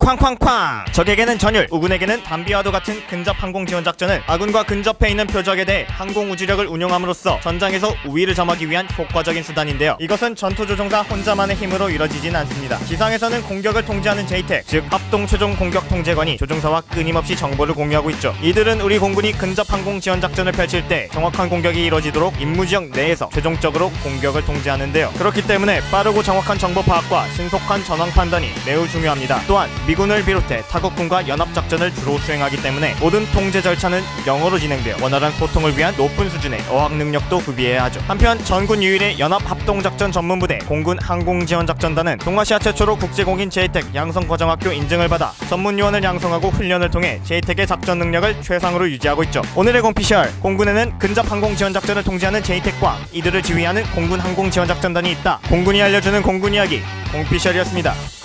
쾅쾅쾅! 적에게는 전율, 우군에게는 담비와도 같은 근접 항공 지원 작전은 아군과 근접해 있는 표적에 대해 항공 우주력을 운용함으로써 전장에서 우위를 점하기 위한 효과적인 수단인데요. 이것은 전투조종사 혼자만의 힘으로 이뤄지진 않습니다. 지상에서는 공격을 통제하는 JTAC, 즉 합동 최종 공격 통제관이 조종사와 끊임없이 정보를 공유하고 있죠. 이들은 우리 공군이 근접 항공 지원 작전을 펼칠 때 정확한 공격이 이루어지도록 임무지역 내에서 최종적으로 공격을 통제하는데요. 그렇기 때문에 빠르고 정확한 정보 파악과 신속한 전황 판단이 매우 중요합니다. 또한 미군을 비롯해 타국군과 연합작전을 주로 수행하기 때문에 모든 통제 절차는 영어로 진행되어 원활한 소통을 위한 높은 수준의 어학 능력도 구비해야 하죠. 한편 전군 유일의 연합합동작전 전문부대 공군 항공지원작전단은 동아시아 최초로 국제공인 JTAC 양성과정학교 인증을 받아 전문요원을 양성하고 훈련을 통해 JTAC의 작전 능력을 최상으로 유지하고 있죠. 오늘의 공피셜, 공군에는 근접 항공지원작전을 통제하는 JTAC과 이들을 지휘하는 공군 항공지원작전단이 있다. 공군이 알려주는 공군 이야기, 공피셜이었습니다.